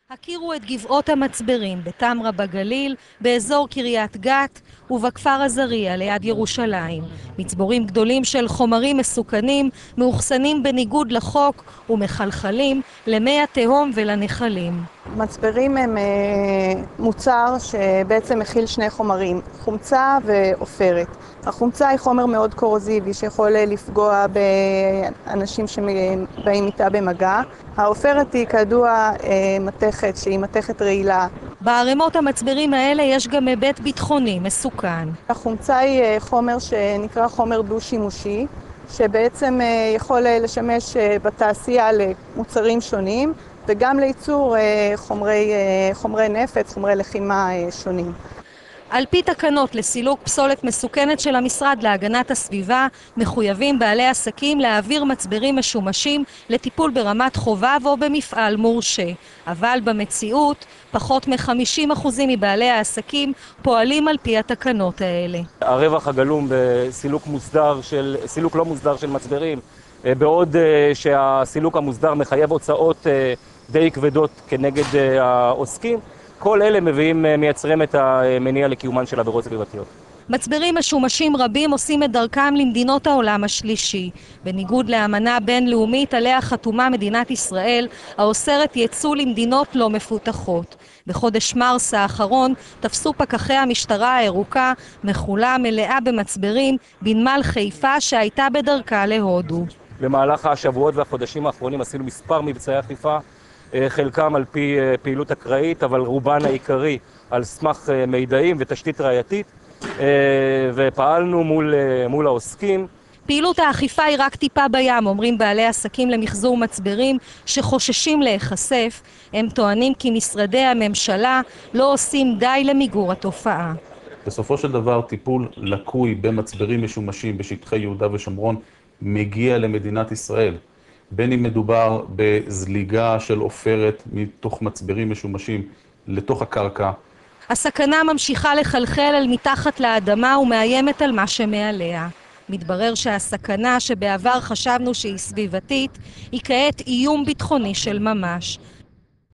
הכירו את גבעות המצברים בתמרה בגליל, באזור קריית גת ובכפר עזריה ליד ירושלים. מצבורים גדולים של חומרים מסוכנים מאוחסנים בניגוד לחוק ומחלחלים למי התהום ולנחלים. מצברים הם מוצר שבעצם מכיל שני חומרים, חומצה ועופרת. החומצה היא חומר מאוד קורוזיבי שיכול לפגוע באנשים שבאים איתה במגע. העופרת היא כידוע מתכת שהיא מתכת רעילה. בערימות המצברים האלה יש גם היבט ביטחוני מסוכן. החומצה היא חומר שנקרא חומר דו-שימושי, שבעצם יכול לשמש בתעשייה למוצרים שונים וגם לייצור חומרי נפץ, חומרי לחימה שונים. על פי תקנות לסילוק פסולת מסוכנת של המשרד להגנת הסביבה, מחויבים בעלי עסקים להעביר מצברים משומשים לטיפול ברמת חובב או במפעל מורשה. אבל במציאות, פחות מ-50% מבעלי העסקים פועלים על פי התקנות האלה. הרווח הגלום בסילוק לא מוסדר של מצברים, בעוד שהסילוק המוסדר מחייב הוצאות די כבדות כנגד העוסקים, כל אלה מייצרים את המניע לקיומן של עבירות סביבתיות. מצברים משומשים רבים עושים את דרכם למדינות העולם השלישי. בניגוד לאמנה בינלאומית עליה חתומה מדינת ישראל, האוסרת ייצוא למדינות לא מפותחות. בחודש מרס האחרון תפסו פקחי המשטרה הירוקה מכולה מלאה במצברים בנמל חיפה שהייתה בדרכה להודו. במהלך השבועות והחודשים האחרונים עשינו מספר מבצעי אכיפה, חלקם על פי פעילות אקראית, אבל רובן העיקרי על סמך מידעים ותשתית ראייתית, ופעלנו מול העוסקים. פעילות האכיפה היא רק טיפה בים, אומרים בעלי עסקים למחזור מצברים שחוששים להיחשף. הם טוענים כי משרדי הממשלה לא עושים די למיגור התופעה. בסופו של דבר טיפול לקוי במצברים משומשים בשטחי יהודה ושומרון מגיע למדינת ישראל. בין אם מדובר בזליגה של עופרת מתוך מצברים משומשים לתוך הקרקע. הסכנה ממשיכה לחלחל אל מתחת לאדמה ומאיימת על מה שמעליה. מתברר שהסכנה שבעבר חשבנו שהיא סביבתית, היא כעת איום ביטחוני של ממש.